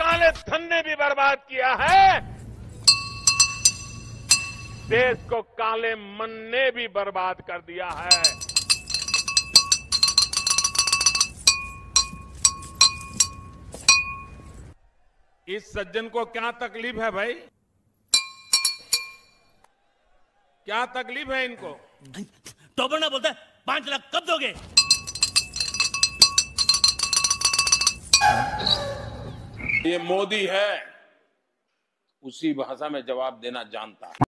काले धन ने भी बर्बाद किया है, देश को काले मन ने भी बर्बाद कर दिया है। इस सज्जन को क्या तकलीफ है भाई? क्या तकलीफ है इनको? तो ना बोलता है 5 लाख कब दोगे? ये मोदी है, उसी भाषा में जवाब देना जानता है।